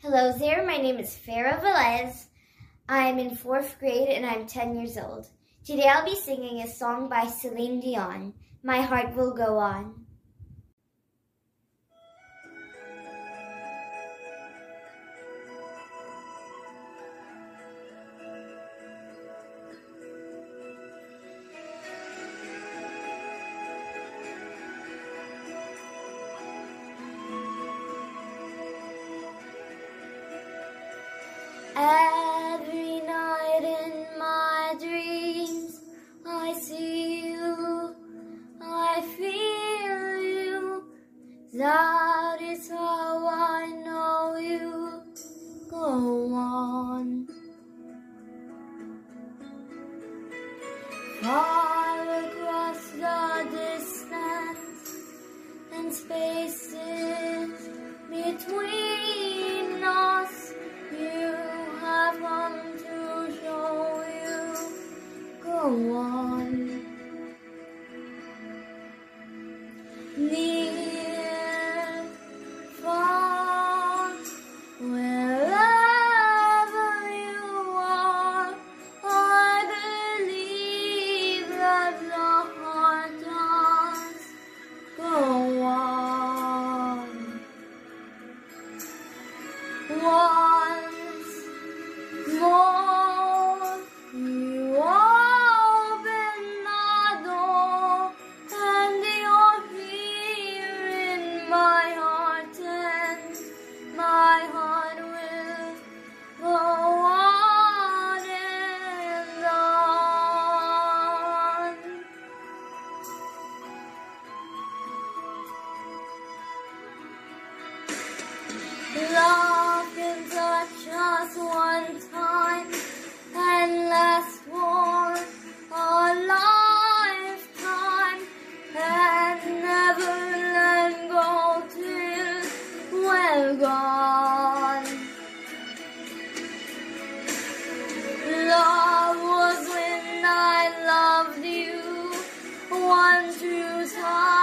Hello there, my name is Farah Velez. I'm in 4th grade and I'm 10 years old. Today I'll be singing a song by Celine Dion, My Heart Will Go On. Every night in my dreams, I see you, I feel you. That is how I know you. Go on. Far across the distance and spaces between us, you have come to show you. Go on. Near, far, wherever you are, I believe that the heart does. Go on. Once more, you open the door, and you're here in my heart, and my heart will go on and on. Love can touch us one time and last for a lifetime, and never let go till we're gone. Love was when I loved you one true time.